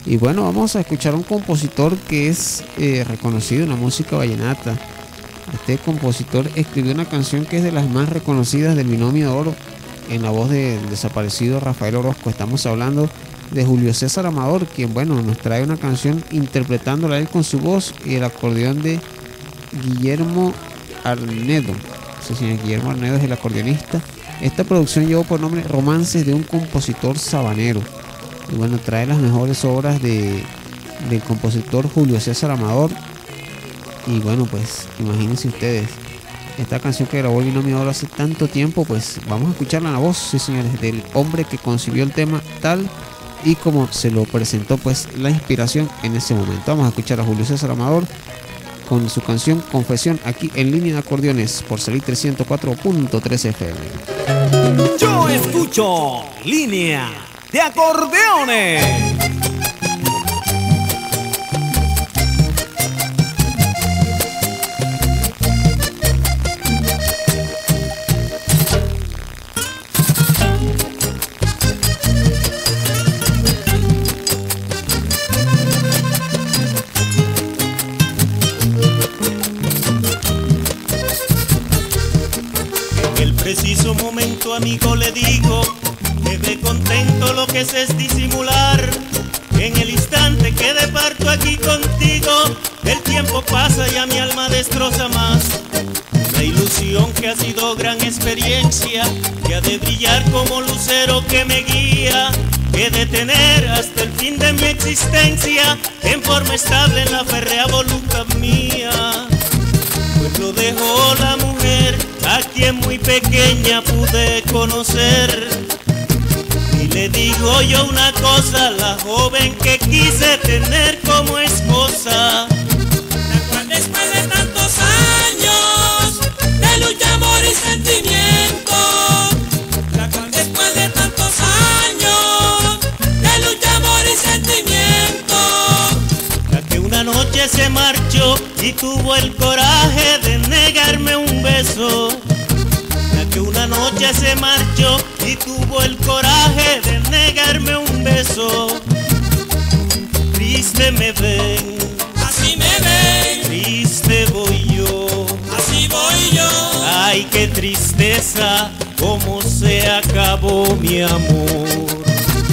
Y bueno, vamos a escuchar a un compositor que es reconocido en la música vallenata. Este compositor escribió una canción que es de las más reconocidas del Binomio de Oro en la voz del desaparecido Rafael Orozco. Estamos hablando de Julio César Amador, quien bueno, nos trae una canción interpretándola él con su voz y el acordeón de Guillermo Arnedo. Sí, señor, Guillermo Arnedo es el acordeonista. Esta producción llevó por nombre Romances de un compositor sabanero. Y bueno, trae las mejores obras del compositor Julio César Amador. Y bueno, pues imagínense ustedes, esta canción que grabó el Binomio de Oro hace tanto tiempo, pues vamos a escucharla en la voz, sí señores, del hombre que concibió el tema tal y como se lo presentó pues la inspiración en ese momento. Vamos a escuchar a Julio César Amador con su canción Confesión, aquí en Línea de Acordeones por Salitre 104.3 FM. Yo escucho Línea de Acordeones. Preciso momento, amigo, le digo que de contento lo que es disimular. En el instante que de parto aquí contigo, el tiempo pasa y a mi alma destroza más. La ilusión que ha sido gran experiencia, que ha de brillar como lucero que me guía, que de tener hasta el fin de mi existencia en forma estable en la férrea voluntad mía. Pues lo dejó la mujer a quien muy pequeña pude conocer. Y le digo yo una cosa, la joven que quise tener como esposa, la cual después de tantos años de lucha, amor y sentimiento, la cual después de tantos años de lucha, amor y sentimiento, la que una noche se marchó y tuvo el coraje de negarme un beso, la que una noche se marchó y tuvo el coraje de negarme un beso. Triste me ven, así me ven, triste voy yo, así voy yo. Ay, qué tristeza, cómo se acabó mi amor.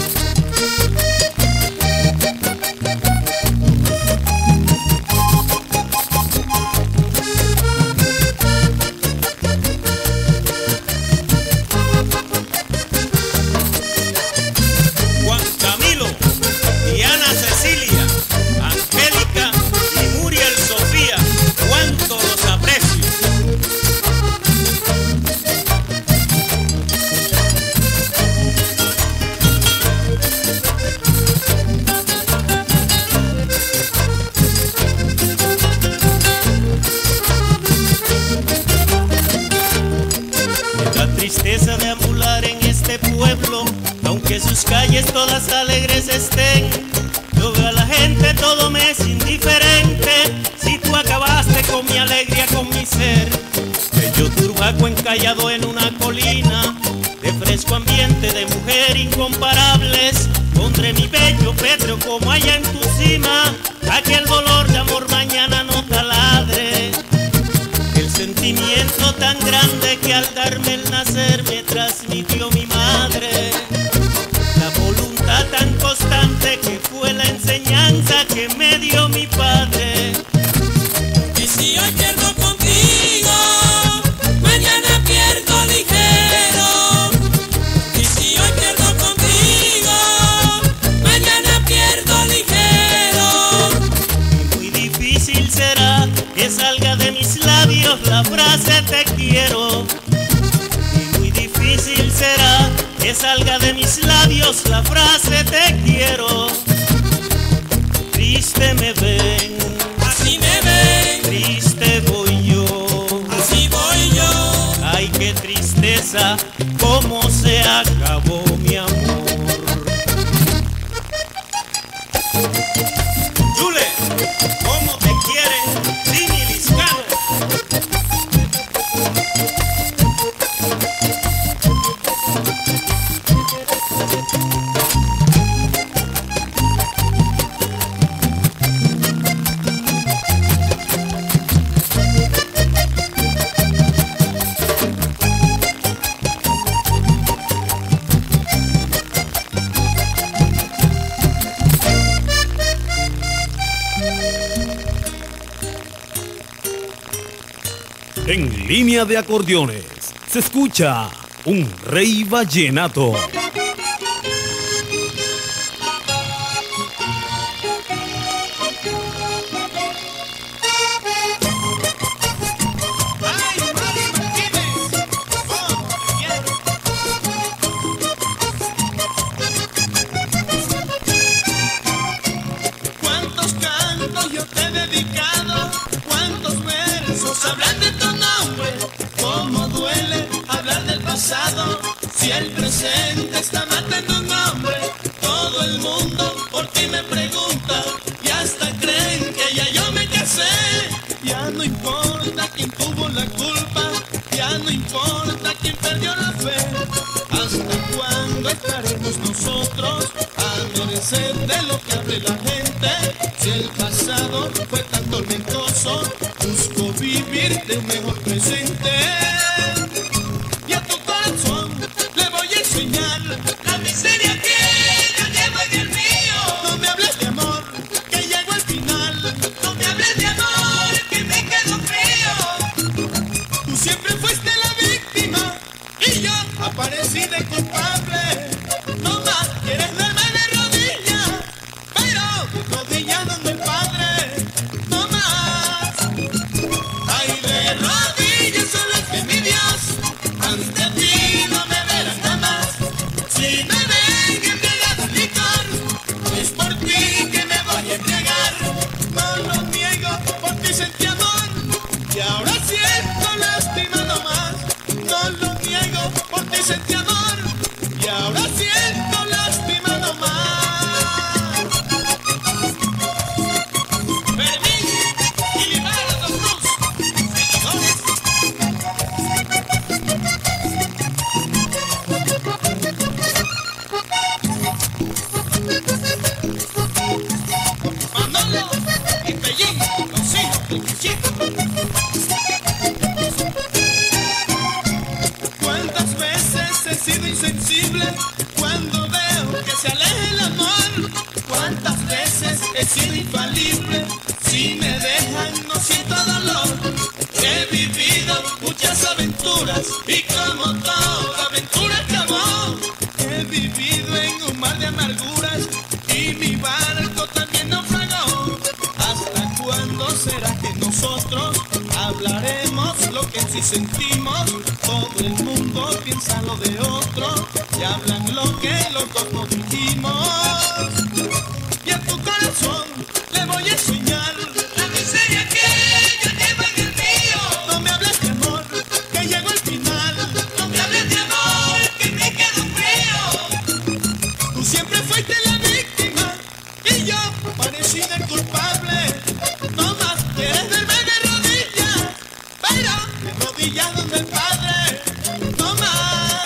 De ambular en este pueblo, aunque sus calles todas alegres estén, yo veo a la gente, todo me es indiferente. Si tú acabaste con mi alegría, con mi ser, bello turbaco encallado en una colina, de fresco ambiente, de mujer incomparables, pondré mi bello pétreo como allá en tu cima, aquel dolor de amor mañana no taladre. El sentimiento tan grande que al darme el nacer me transmitió mi madre, la voluntad tan constante que fue la enseñanza que me dio mi padre. Y si hoy pierdo contigo, mañana pierdo ligero. Y si hoy pierdo contigo, mañana pierdo ligero. Y muy difícil será que salga de mis labios la frase te quiero. Y muy difícil será que salga de mis labios la frase te quiero. Triste me ven, así me ven, triste voy yo, así voy yo. Ay, qué tristeza, cómo se acabó mi amor. Yule, ¿cómo te quiere Lini Liscano? En Línea de Acordeones se escucha un rey vallenato. Cuántos cantos yo te he dedicado, cuántos versos hablan de tu nombre. Cómo duele hablar del pasado, si el presente está matando un nombre. Todo el mundo por ti me pregunta y hasta creen que ya yo me casé. Ya no importa quién tuvo la culpa, ya no importa quién perdió la fe. ¿Hasta cuándo estaremos nosotros a merecer de lo que hable la gente? Si el pasado fue tan tormentoso, busco vivir de un mejor presente. Y a tu corazón le voy a enseñar la miseria que yo llevo en el mío. No me hables de amor, que llego al final. No me hables de amor, que me quedo frío. Tú siempre fuiste la víctima y yo aparecí de culpable. No más quieres verme de rodillas, pero de rodillas donde el Padre. No más. Ay, de rodillas solo es que mi Dios, ante ti no me verás jamás. Si me ven embriagado en licor, es por ti que me voy a embriagar. No lo niego, por ti sentí amor y ahora siento lástima nomás. No lo niego, por ti sentí amor y ahora siento lástima nomás. Fermín y Libardo Cruz, seguidores. Manolo y Pellín, los hijos del Cuchito. ¿Cuántas veces he sido insensible cuando veo que se aleja el amor? ¿Cuántas veces he sido infalible? Si me dejan no siento dolor. He vivido muchas aventuras y como toda aventura acabó. He vivido en un mar de amarguras y mi barco también naufragó. ¿Hasta cuándo será que nosotros hablaremos lo que sí sentimos? Todo el mundo piensa lo de otro y hablan lo que los dos no dijimos. Y a tu corazón le voy a enseñar la miseria que yo llevo en el mío. No me hables de amor, que llego al final. No me hables de amor, que me quedo frío. Tú siempre fuiste la víctima y yo parecí el culpable. No más quieres verme de rodillas, pero de rodillas donde el Padre. No más.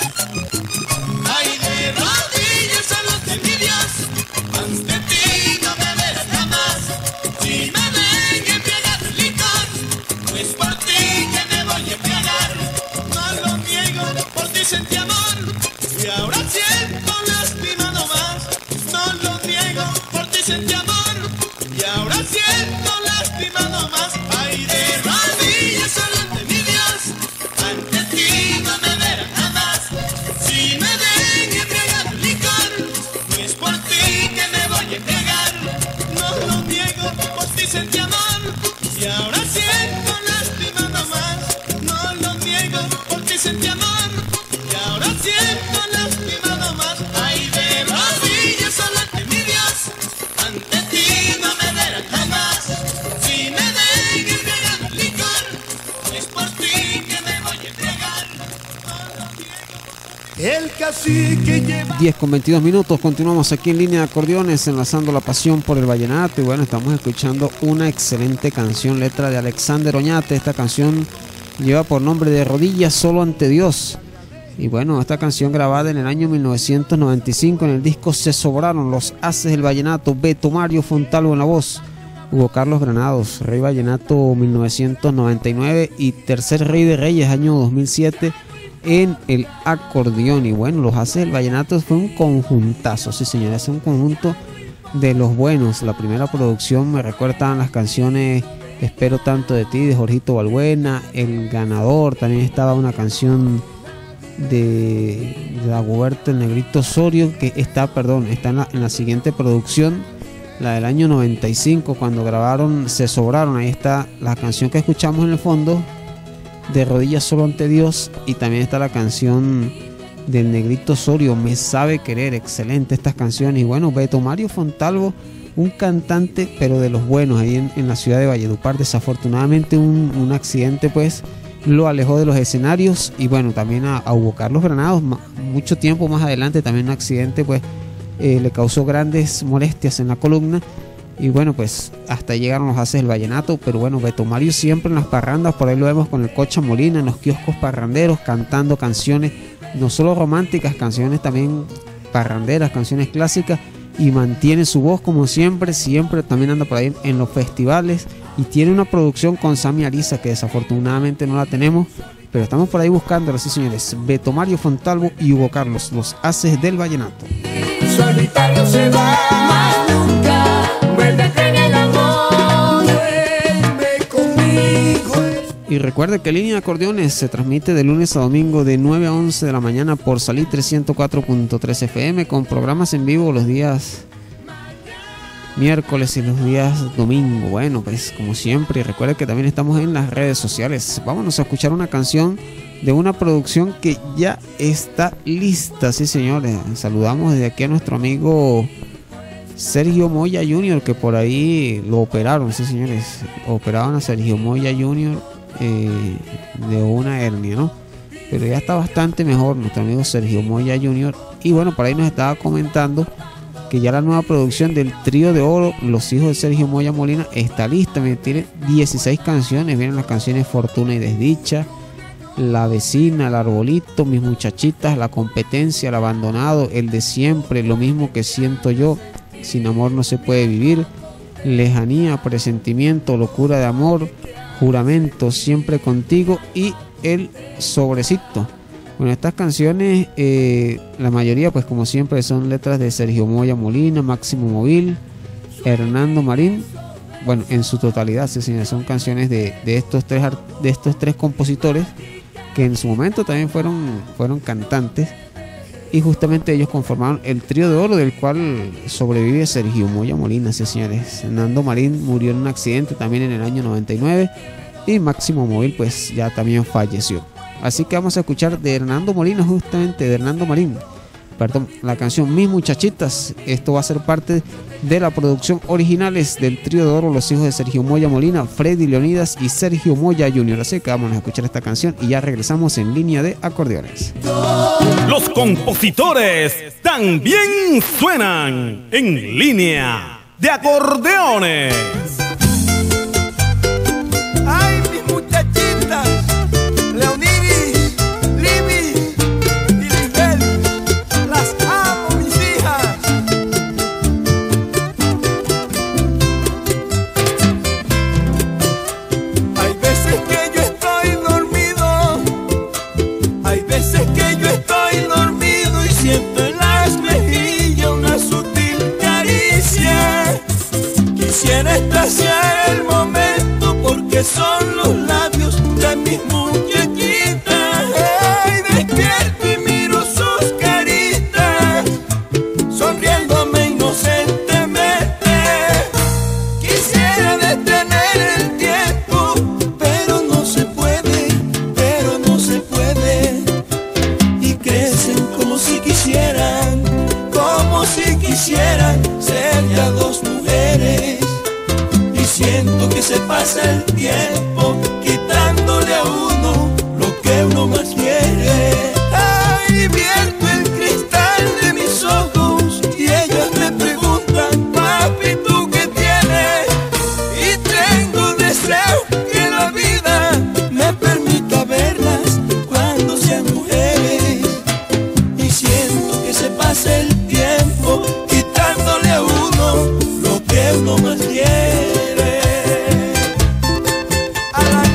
Ay, de rodillas a los de mi Dios, ante ti no me verás jamás. Si me ven embriagado en licor, no es por ti que me voy a embriagar. No lo niego, por ti sentí amor y ahora siento lástima nomás. No lo niego, por ti sentí amor y ahora siento lástima nomás. Ay, de rodillas solo ante mi Dios, ante ti no me verán jamás. Si me ven embriagado en licor, no es por ti que me voy a embriagar. No lo niego, por ti sentí amor y ahora siento lástima nomás. No lo niego, por ti sentí amor y ahora siento lástima nomás. Ay, de rodillas solo ante mi Dios, ante ti no me verán jamás. Si me ven embriagado en licor, no es por ti que me voy a embriagar. No lo niego. El cacique lleva 10:22. Continuamos aquí en Línea de Acordeones, enlazando la pasión por el vallenato. Y bueno, estamos escuchando una excelente canción, letra de Alexander Oñate. Esta canción lleva por nombre De rodillas solo ante Dios. Y bueno, esta canción grabada en el año 1995 en el disco Se Sobraron los Haces del Vallenato. Beto Mario Fontalvo en la voz, Hugo Carlos Granados, Rey Vallenato 1999 y Tercer Rey de Reyes año 2007 en el acordeón. Y bueno, los Haces del Vallenato fue un conjuntazo, sí señores, es un conjunto de los buenos. La primera producción me recuerdan las canciones Espero tanto de ti, de Jorgito Balbuena. El ganador, también estaba una canción de Dagoberto el Negrito Osorio, que está en la siguiente producción, la del año 95, cuando grabaron Se Sobraron. Ahí está la canción que escuchamos en el fondo, De Rodillas Solo Ante Dios, y también está la canción del Negrito Osorio, Me Sabe Querer. Excelente estas canciones. Y bueno, Beto Mario Fontalvo, un cantante pero de los buenos, ahí en la ciudad de Valledupar. Desafortunadamente un accidente pues lo alejó de los escenarios. Y bueno, también a Hugo Carlos Granados, mucho tiempo más adelante, también un accidente pues le causó grandes molestias en la columna. Y bueno, pues hasta llegaron los haces del vallenato. Pero bueno, Beto Mario siempre en las parrandas, por ahí lo vemos con el Cocha Molina en los kioscos parranderos, cantando canciones no solo románticas, canciones también parranderas, canciones clásicas, y mantiene su voz como siempre también anda por ahí en los festivales, y tiene una producción con Sammy Ariza que desafortunadamente no la tenemos, pero estamos por ahí buscándola. Sí, señores, Beto Mario Fontalvo y Hugo Carlos, los haces del vallenato. Solitario se va, más nunca vuelve en el amor. Vuelve conmigo. Y recuerde que Línea de Acordeones se transmite de lunes a domingo de 9 a 11 de la mañana por Salitre 104.3 FM, con programas en vivo los días miércoles y los días domingo. Bueno, pues como siempre, recuerde que también estamos en las redes sociales. Vámonos a escuchar una canción de una producción que ya está lista. Sí, señores, saludamos desde aquí a nuestro amigo Sergio Moya Jr., que por ahí lo operaron. Sí, señores, operaron a Sergio Moya Jr. De una hernia, ¿no? Pero ya está bastante mejor nuestro amigo Sergio Moya Jr. Y bueno, por ahí nos estaba comentando que ya la nueva producción del Trío de Oro, Los Hijos de Sergio Moya Molina, está lista. Tiene 16 canciones. Vienen las canciones Fortuna y Desdicha, La Vecina, El Arbolito, Mis Muchachitas, La Competencia, El Abandonado, El de Siempre, Lo Mismo que Siento Yo, Sin Amor No Se Puede Vivir, Lejanía, Presentimiento, Locura de Amor, Juramento, Siempre Contigo y El Sobrecito. Bueno, estas canciones, la mayoría pues como siempre son letras de Sergio Moya Molina, Máximo Móvil, Hernando Marín. Bueno, en su totalidad, sí, señores, son canciones de estos tres compositores que en su momento también fueron cantantes, y justamente ellos conformaron el Trío de Oro, del cual sobrevive Sergio Moya Molina. Sí, señores, Hernando Marín murió en un accidente también en el año 99, y Máximo Móvil pues ya también falleció. Así que vamos a escuchar de Hernando Molina, justamente de Hernando Marín, la canción Mis Muchachitas. Esto va a ser parte de la producción originales del Trío de Oro, Los Hijos de Sergio Moya Molina, Freddy Leonidas y Sergio Moya Jr. Así que vamos a escuchar esta canción y ya regresamos en Línea de Acordeones. Los compositores también suenan en Línea de Acordeones. Ay, mis muchachitas, Leonidis, Libby y Lisbeth, las amo, mis hijas. Hay veces que yo estoy dormido, hay veces que yo estoy dormido y siento en las mejillas una sutil caricia. Quisiera estallar el momento porque son los labios de mis muchachitas. Hey, despierto y miro sus caritas, sonriéndome inocentemente. Quisiera detener el tiempo, pero no se puede, y crecen como si quisieran ser ya dos mujeres. Y siento que se pasa el tiempo quitándole a uno lo que uno más quiere. Ay, vierto el cristal de mis ojos y ellas me preguntan, papi, ¿tú qué tienes? Y tengo deseo que la vida me permita verlas cuando sean mujeres. Y siento que se pasa el tiempo quitándole a uno lo que uno más quiere. A la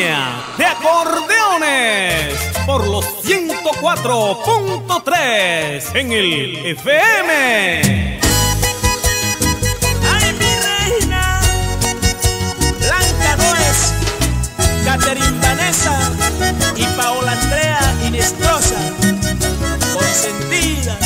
línea de acordeones por los 104.3 en el FM. Ay, mi reina, Blanca Noes, Catherine Vanessa y Paola Andrea Inestrosa, consentidas.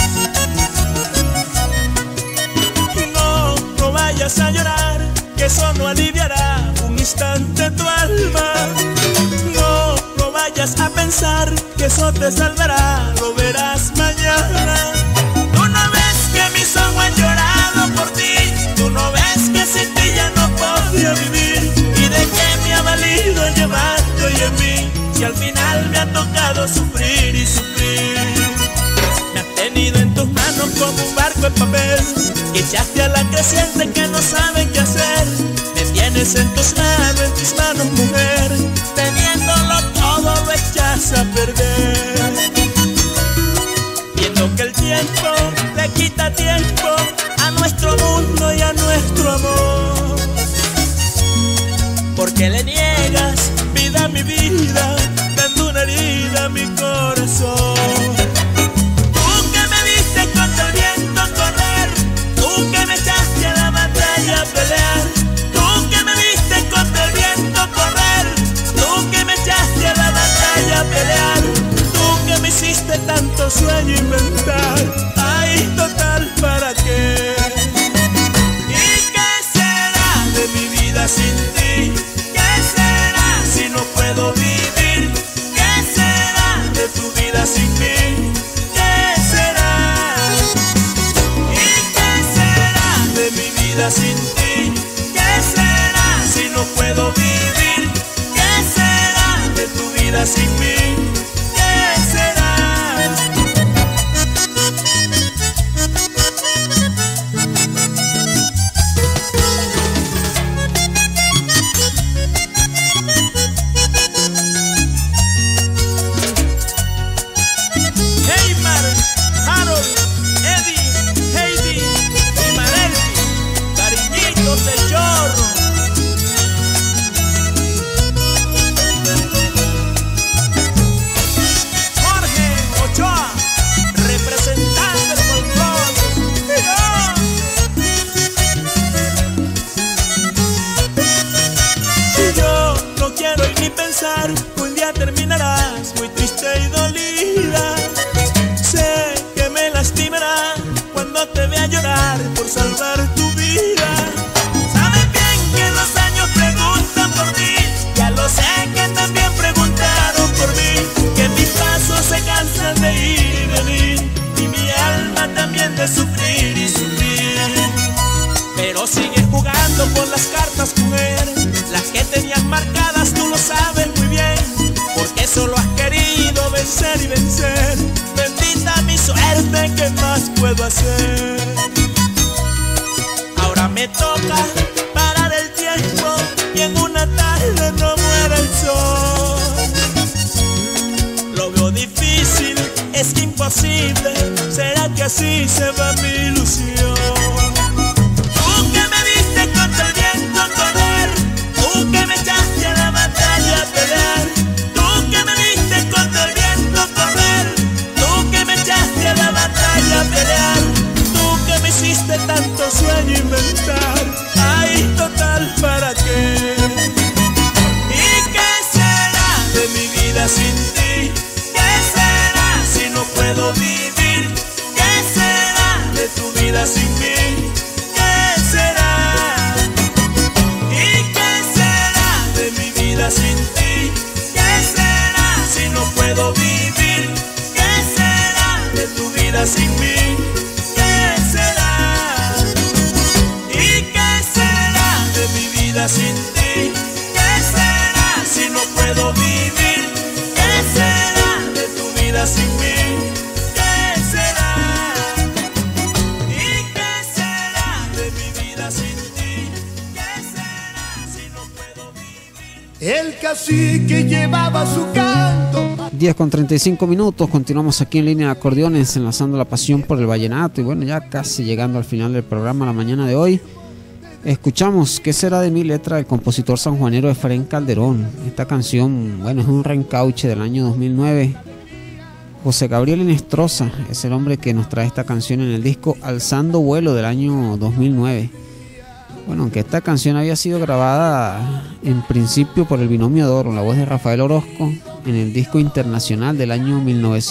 No vayas a llorar, que eso no aliviará un instante tu alma. No vayas a pensar que eso te salvará, lo verás mañana. Tú no ves que mis ojos han llorado por ti, tú no ves que sin ti ya no podía vivir. ¿Y de qué me ha valido llevarte hoy en mí, si al final me ha tocado sufrir y sufrir? Me has tenido en tus manos como un barco en papel, que echaste a la creciente que no sabe qué hacer. Me tienes en tus manos, mujer, teniéndolo todo lo echas a perder. Viendo que el tiempo le quita tiempo a nuestro mundo y a nuestro amor. Porque le niegas vida a mi vida, dando una herida a mi corazón. Tú que me viste contra el viento correr, tú que me echaste a la batalla a pelear, tú que me viste contra el viento correr, tú que me echaste a la batalla a pelear, tú que me hiciste tanto sueño inventar. Ay, total, ¿para qué? ¿Y qué será de mi vida sin ti? ¿Qué será si no puedo vivir? ¿Qué será de tu vida sin mí? ¿Qué será? ¿Y qué será de mi vida sin ti? ¿Qué será si no puedo vivir? ¿Qué será de tu vida sin mí? ¿Qué será? Heymar, Harold, Eddie, Heidi y Marelli, cariñitos de chorro. Jorge Ochoa, representante del folclore. Yo no quiero ni pensar que un día terminarás muy triste y dolida. Sé que me lastimará cuando te vea llorar por salvar tu vida. Sabes bien que los años preguntan por ti, ya lo sé que también preguntaron por mí, que mis pasos se cansan de ir y venir, y mi alma también de sufrir y sufrir. Pero sigues jugando con las cartas, mujer, las que tenías marcadas, tú lo sabes muy bien, porque solo has querido vencer y vencer. Bendita mi suerte, ¿qué más puedo hacer? Ahora me toca parar el tiempo y en una tarde no muere el sol. Lo veo difícil, es que imposible, ¿será que así se va mi ilusión? Tú que me viste contra el viento correr, tú que me echaste a la batalla a pelear, tú que me viste contra el viento correr, tú que me echaste a la batalla a pelear, tú que me hiciste tanto sueño inventar. Ay, total, ¿para qué? ¿Y qué será de mi vida sin ti? ¿Qué será si no puedo vivir? ¿Qué será de tu vida sin mí? ¿Qué será? ¿Y qué será de mi vida sin ti? ¿Qué será si no puedo vivir? ¿Qué será de tu vida sin mí? ¿Qué será? ¿Y qué será de mi vida sin ti? ¿Qué será si no puedo vivir? ¿Qué será de tu vida sin mí? ¿Qué será? ¿Y qué será de mi vida sin ti? ¿Qué será si no puedo vivir? El cacique llevaba su canto. 10:35, continuamos aquí en línea de acordeones, enlazando la pasión por el vallenato. Y bueno, ya casi llegando al final del programa la mañana de hoy. Escuchamos ¿Qué será de mí?, letra del compositor sanjuanero Efraín Calderón. Esta canción, bueno, es un reencauche del año 2009. José Gabriel Inestrosa es el hombre que nos trae esta canción en el disco Alzando Vuelo del año 2009. Bueno, aunque esta canción había sido grabada en principio por el Binomio de Oro, la voz de Rafael Orozco, en el disco internacional del año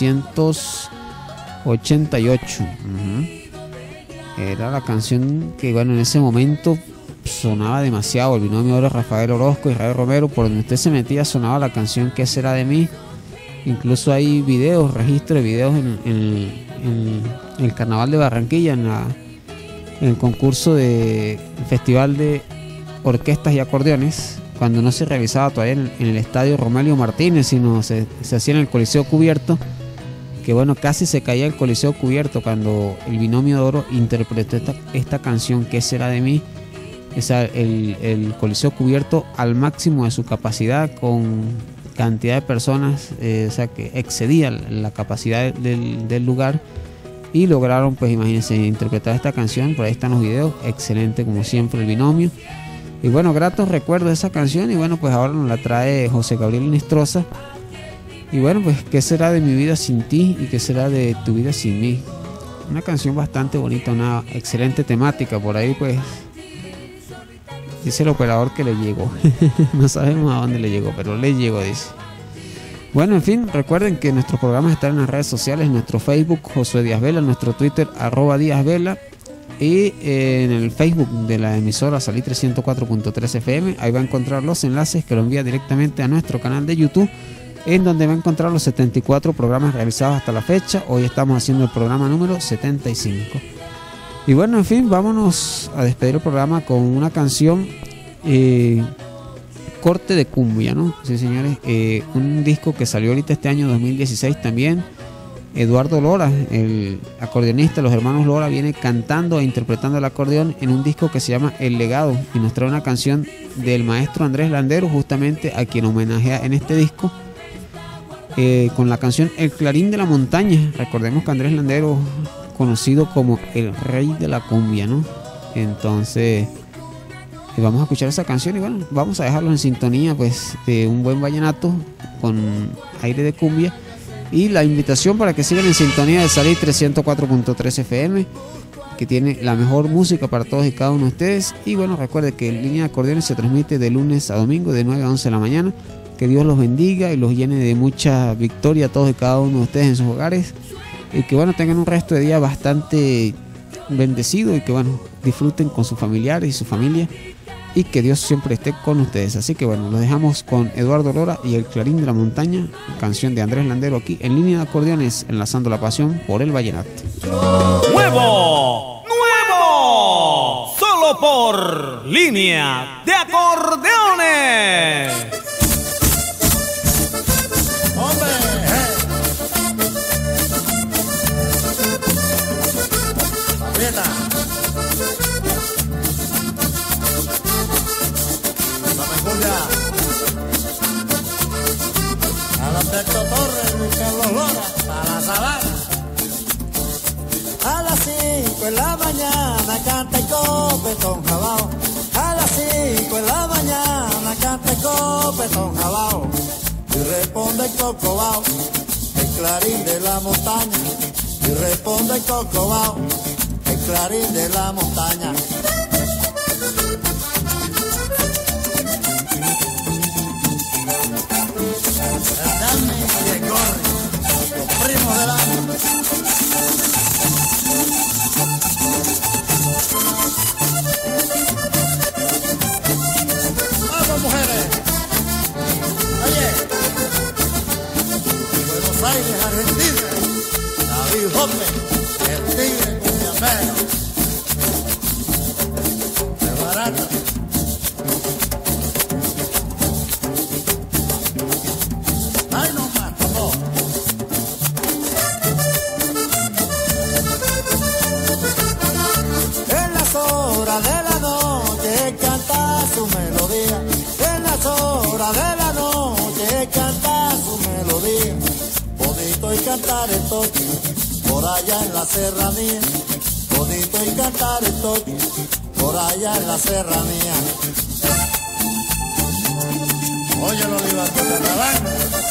1988. Era la canción que, bueno, en ese momento sonaba demasiado. El Binomio de Oro, Rafael Orozco y Israel Romero, por donde usted se metía sonaba la canción ¿Qué será de mí? Incluso hay videos, registro de videos en el Carnaval de Barranquilla, en el concurso del Festival de Orquestas y Acordeones, cuando no se realizaba todavía en el Estadio Romelio Martínez, sino se hacía en el Coliseo Cubierto, que bueno, casi se caía el Coliseo Cubierto cuando el Binomio de Oro interpretó esta canción ¿Qué será de mí? El Coliseo Cubierto al máximo de su capacidad, con cantidad de personas, o sea, que excedía la capacidad del lugar, y lograron, pues imagínense, interpretar esta canción. Por ahí están los videos, excelente como siempre el Binomio. Y bueno, gratos recuerdos de esa canción. Y bueno, pues ahora nos la trae José Gabriel Inestrosa. Y bueno, pues ¿qué será de mi vida sin ti? ¿Y qué será de tu vida sin mí? Una canción bastante bonita, una excelente temática. Por ahí pues dice el operador que le llegó. No sabemos a dónde le llegó, pero le llegó, dice. Bueno, en fin, recuerden que nuestros programas están en las redes sociales, en nuestro Facebook Josué Díaz Vela, en nuestro Twitter @Díaz Vela, y en el Facebook de la emisora Salitre 104.3 FM. Ahí va a encontrar los enlaces que lo envía directamente a nuestro canal de YouTube, en donde va a encontrar los 74 programas realizados hasta la fecha. Hoy estamos haciendo el programa número 75. Y bueno, en fin, vámonos a despedir el programa con una canción, corte de cumbia, ¿no? Sí, señores, un disco que salió ahorita este año 2016 también. Eduardo Lora, el acordeonista, los hermanos Lora, viene cantando e interpretando el acordeón en un disco que se llama El Legado, y nos trae una canción del maestro Andrés Landero, justamente a quien homenajea en este disco, con la canción El Clarín de la Montaña. Recordemos que Andrés Landero, conocido como el rey de la cumbia, ¿no? Entonces vamos a escuchar esa canción y bueno, vamos a dejarlo en sintonía pues de un buen vallenato con aire de cumbia, y la invitación para que sigan en sintonía de Salitre 104.3 FM, que tiene la mejor música para todos y cada uno de ustedes. Y bueno, recuerde que Línea de Acordeones se transmite de lunes a domingo de 9 a 11 de la mañana. Que Dios los bendiga y los llene de mucha victoria a todos y cada uno de ustedes en sus hogares, y que bueno, tengan un resto de día bastante bendecido, y que bueno, disfruten con sus familiares y su familia, y que Dios siempre esté con ustedes. Así que bueno, los dejamos con Eduardo Lora y El Clarín de la Montaña, canción de Andrés Landero, aquí en Línea de Acordeones, enlazando la pasión por el vallenato. ¡Nuevo! ¡Nuevo! Solo por Línea de Acordeones. A la Alberto Torres, Luis Carlos Lora, a la Sabana. A las 5 de la mañana canta el copetón jabao. A las 5 de la mañana canta el copetón jabao. Y responde el cocobao, el clarín de la montaña. Y responde el cocobao, el clarín de la montaña. Y corre, los primos del año. Vamos, mujeres. Oye, Buenos Aires, Argentina. David Jope, el tigre cumbiambero. De barata. Ay, no más, tomó. En las horas de la noche canta su melodía. En las horas de la noche canta su melodía. Bonito y cantar estoy por allá en la serranía. Bonito y cantar estoy por allá en la serranía. Oye, los Olivato de Radán.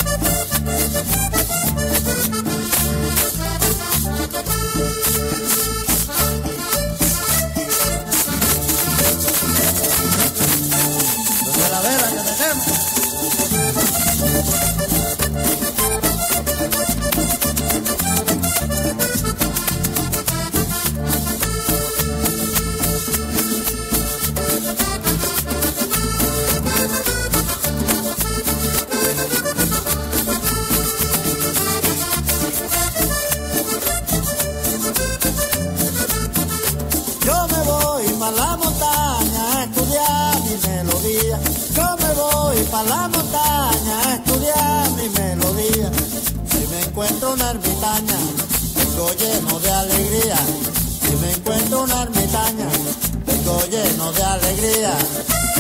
Desde la vela que tenemos. Yo me voy pa' la montaña a estudiar mi melodía. Yo me voy pa' la montaña a estudiar mi melodía. Si me encuentro una ermitaña, vengo lleno de alegría. Si me encuentro una ermitaña, vengo lleno de alegría.